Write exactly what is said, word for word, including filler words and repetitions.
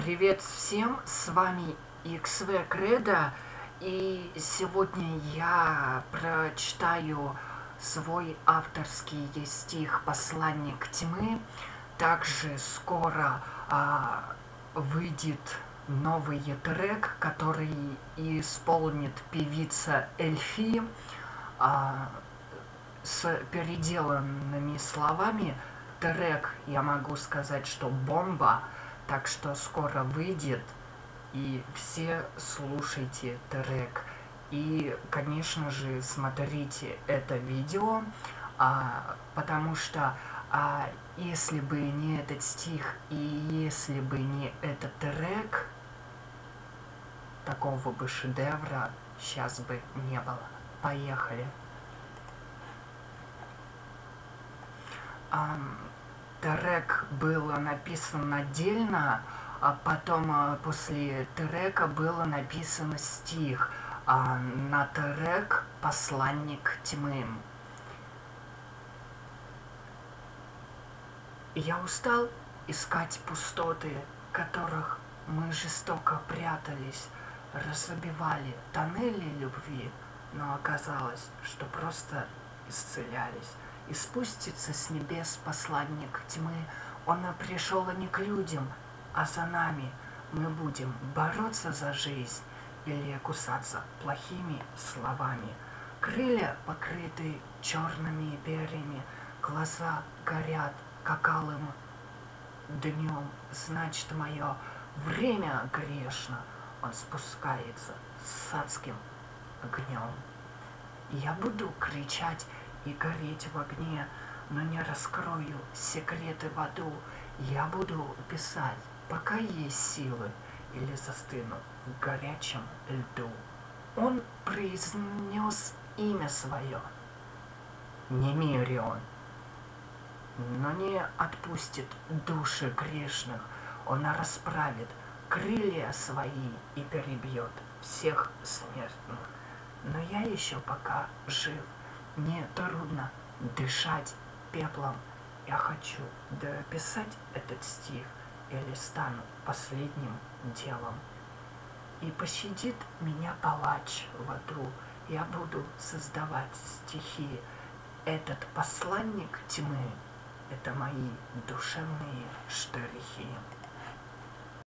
Привет всем, с вами икс ви Кредо, и сегодня я прочитаю свой авторский стих «Посланник тьмы». Также скоро а, выйдет новый трек, который исполнит певица Эльфи а, с переделанными словами. Трек, я могу сказать, что бомба. Так что скоро выйдет, и все слушайте трек. И, конечно же, смотрите это видео, а, потому что а, если бы не этот стих и если бы не этот трек, такого бы шедевра сейчас бы не было. Поехали. А, Трек был написан отдельно, а потом после трека было написан стих а на трек «Посланник тьмы». Я устал искать пустоты, в которых мы жестоко прятались, разбивали тоннели любви, но оказалось, что просто исцелялись. И спустится с небес посланник тьмы. Он пришел не к людям, а за нами. Мы будем бороться за жизнь или кусаться плохими словами. Крылья покрыты черными перьями, глаза горят, как алым днем. Значит, мое время грешно. Он спускается с адским огнем. Я буду кричать и гореть в огне, но не раскрою секреты в аду. Я буду писать, пока есть силы, или застыну в горячем льду. Он произнес имя свое, не Мирион, но не отпустит души грешных. Он расправит крылья свои и перебьет всех смертных. Но я еще пока жив. Мне трудно дышать пеплом. Я хочу дописать этот стих или стану последним делом. И пощадит меня палач в аду. Я буду создавать стихи. Этот посланник тьмы — это мои душевные штрихи.